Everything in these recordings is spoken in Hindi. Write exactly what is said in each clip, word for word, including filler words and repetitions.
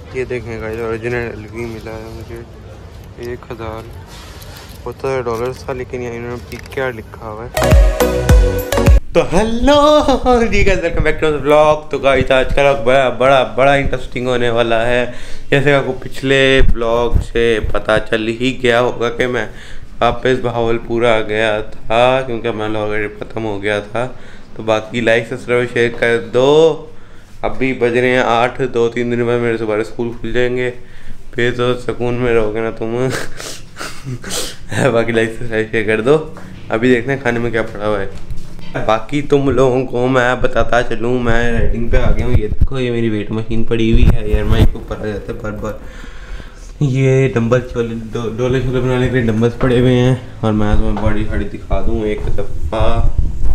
ये देखें गाइस, ओरिजिनल एलवी मिला है मुझे एक हज़ार होता है डॉलर था, लेकिन यहाँ इन्होंने पी क्या लिखा हुआ है। तो hello ji guys, welcome back to the vlog. तो गाइस आज का व्लॉग बड़ा बड़ा बड़ा इंटरेस्टिंग होने वाला है। जैसे आपको पिछले व्लॉग से पता चल ही गया होगा कि मैं वापस भावलपुर आ गया था, क्योंकि हमारा ऑलरेडी ख़त्म हो गया था। तो बाकी लाइक सब्सक्राइब शेयर कर दो। अभी बज रहे हैं आठ, दो तीन दिन बाद मेरे दोबारा स्कूल खुल जाएंगे, फिर तो सुकून में रहोगे ना तुम। बाकी लाइक सब्सक्राइब शेयर कर दो। अभी देखते हैं खाने में क्या पड़ा हुआ है। बाकी तुम लोगों को मैं बताता चलूँ, मैं राइडिंग पे आ गया हूँ। ये देखो, ये मेरी वेट मशीन पड़ी हुई है, एयर माइक के ऊपर आ जाते हैं बार बार। ये डंबल छोले दो, डोले छोले बनाने के लिए डंबल्स पड़े हुए हैं। और मैं तुम्हें बॉडी शाड़ी दिखा दूँ एक दफ़ा।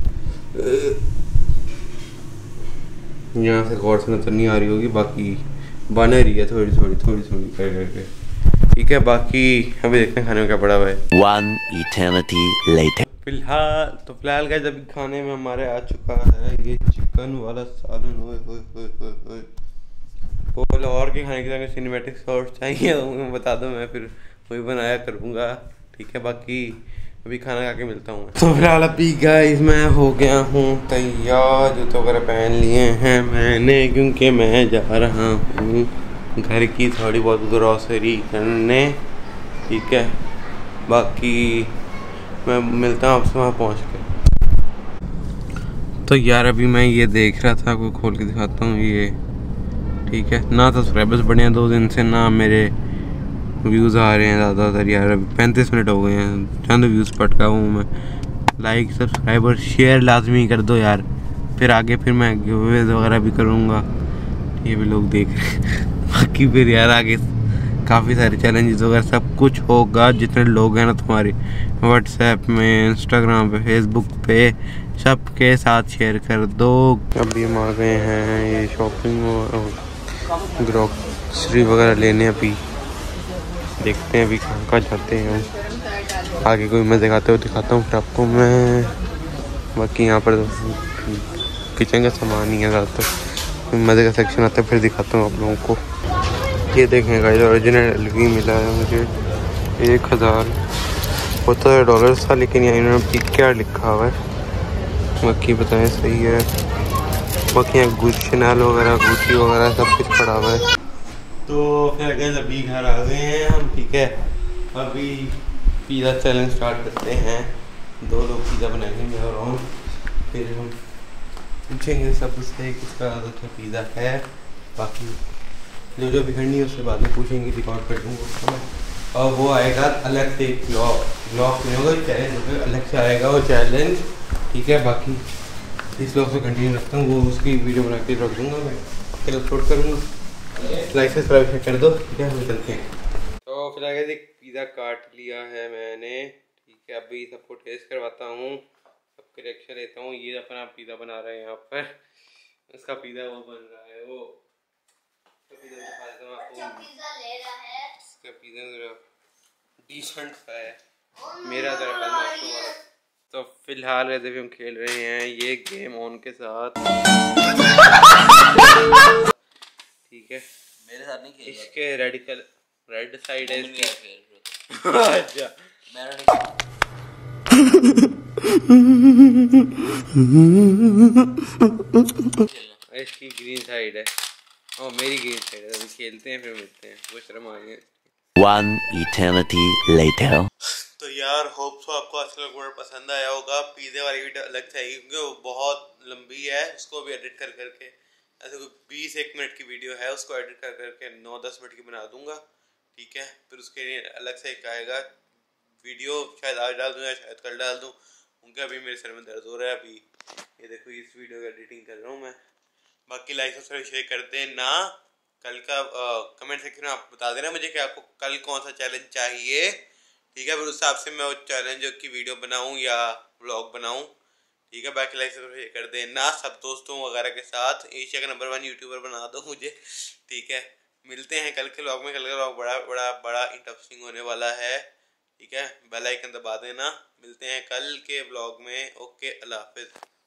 यहाँ से गौर से नजर नहीं आ रही होगी, बाकी बन रही है थोड़ी थोड़ी थोड़ी थोड़ी कर करके। ठीक है, बाकी अभी देखते हैं खाने में क्या पड़ा हुआ है। One eternity later. फिलहाल तो फिलहाल गाइस अभी खाने में हमारे आ चुका है ये चिकन वाला सालन। ओए ओए ओए ओए बोल और के खाने के लिए सिनेमैटिक शॉट्स चाहिए तो मैं बता दो, मैं फिर वही बनाया करूँगा। ठीक है, बाकी अभी खाना खा के मिलता हूँ। तो फिलहाल अभी गाइस मैं हो गया हूँ तैयार, जूते वगैरह पहन लिए हैं मैंने, क्योंकि मैं जा रहा हूँ घर की थोड़ी बहुत ग्रॉसरी करने। ठीक है, बाकी मैं मिलता हूँ आपसे वहाँ पहुँच के। तो यार अभी मैं ये देख रहा था, कोई खोल के दिखाता हूँ ये। ठीक है ना, सब्सक्राइबर्स बढ़े हैं दो दिन से, ना मेरे व्यूज़ आ रहे हैं ज़्यादातर। यार अभी पैंतीस मिनट हो गए हैं, चंद व्यूज़ पटका हूँ मैं। लाइक सब्सक्राइब और शेयर लाजमी कर दो यार, फिर आगे फिर मैं गिवअवेज वगैरह भी करूँगा, ये भी लोग देख रहे हैं। बाकी फिर यार आगे काफ़ी सारे चैलेंजेस वगैरह सब कुछ होगा। जितने लोग हैं ना तुम्हारे व्हाट्सएप में, इंस्टाग्राम पे, फेसबुक पे, सब के साथ शेयर कर दो। अभी हम आ गए हैं ये शॉपिंग और ग्रॉसरी वगैरह लेने। अभी देखते हैं अभी कहाँ कहाँ जाते हैं, आगे कोई मज़े खाते हुए दिखाता हूँ फिर आपको मैं। बाकी यहाँ पर किचन का सामान ही है ज़्यादातर, मज़े का सेक्शन आता है फिर दिखाता हूँ आप लोगों को। ये देखें गाइस, ओरिजिनल एलवी मिला है मुझे एक हज़ार होता है डॉलर था, लेकिन यहाँ इन्होंने पी क्या लिखा हुआ है। बाकी बताएं सही है। बाकी यहाँ गुच शनैल वगैरह, गुची वगैरह सब कुछ पड़ा हुआ है। तो फिर गाइस अभी घर आ गए हैं हम। ठीक है, अभी पिज़्ज़ा चैलेंज स्टार्ट करते हैं। दो लोग पिज़्ज़ा बनाएंगे मैं और हम, फिर हम पूछेंगे सबसे किसका ज़्यादा पिज़्ज़ा है। बाकी जो जो भी करनी है उससे बाद में पूछेंगे, रिकॉर्ड कर दूँगा मैं। और वो आएगा अलग से ब्लॉग ब्लॉग नहीं होगा, चैलेंज होगा, अलग से आएगा वो चैलेंज। ठीक है, बाकी इस ब्लॉग से कंटिन्यू रखता हूँ, वो उसकी वीडियो बना के रख दूँगा मैं, फिर अपलोड करूँगा। लाइक से सब्सक्राइब कर दो। ठीक है, हम चलते हैं। तो फिलहाल एक पिज़्ज़ा काट लिया है मैंने। ठीक है, अभी सबको टेस्ट करवाता हूँ, सबके रिएक्शन लेता हूँ। ये अपना पिज़्ज़ा बना रहे हैं यहाँ पर, उसका पिज़्ज़ा वो बन रहा है, वो पिज़्ज़ा दिखा देता हूँ आपको। इसका पिज़्ज़ा ज़रा डिसेंट सा है, मेरा ज़रा बदमाशों वाला। तो फिलहाल वैसे भी हम खेल रहे हैं ये गेम ऑन के साथ। ठीक है, मेरे साथ नहीं खेल। इसके रेड कलर रेड साइड है इसकी। अच्छा इसकी ग्रीन साइड है और मेरी ग्रीन साइड है। अभी खेलते हैं फिर मिलते हैं, वो शर्म आ गई। One eternity later. तो यार होप सो आपको आज का वीडियो पसंद आया होगा। पिज़्ज़े वाली वीडियो अलग से आएगी क्योंकि वो बहुत लंबी है, उसको भी एडिट कर करके ऐसे कोई बीस एक मिनट की वीडियो है, उसको एडिट कर करके नौ दस मिनट की बना दूंगा। ठीक है, फिर उसके लिए अलग से एक आएगा वीडियो, शायद आज डाल दूँ या शायद कल डाल दूँ, क्योंकि अभी मेरे सर में दर्द हो रहा है। अभी ये देखो इस वीडियो की एडिटिंग कर रहा हूँ मैं। बाकी लाइक सब्सक्राइब शेयर कर देना। कल का कमेंट सेक्शन में आप बता देना मुझे कि आपको कल कौन सा चैलेंज चाहिए। ठीक है, फिर उस हिसाब से मैं वो चैलेंज की वीडियो बनाऊँ या व्लॉग बनाऊँ। ठीक है, बाकी लाइक सब्सक्राइब कर देना सब दोस्तों वगैरह के साथ। एशिया का नंबर वन यूट्यूबर बना दो मुझे। ठीक है, मिलते हैं कल के व्लॉग में। कल का व्लॉग बड़ा बड़ा बड़ा इंटरेस्टिंग होने वाला है। ठीक है, बेल आइकन दबा देना। मिलते हैं कल के व्लॉग में। ओके, अल्लाह हाफिज़।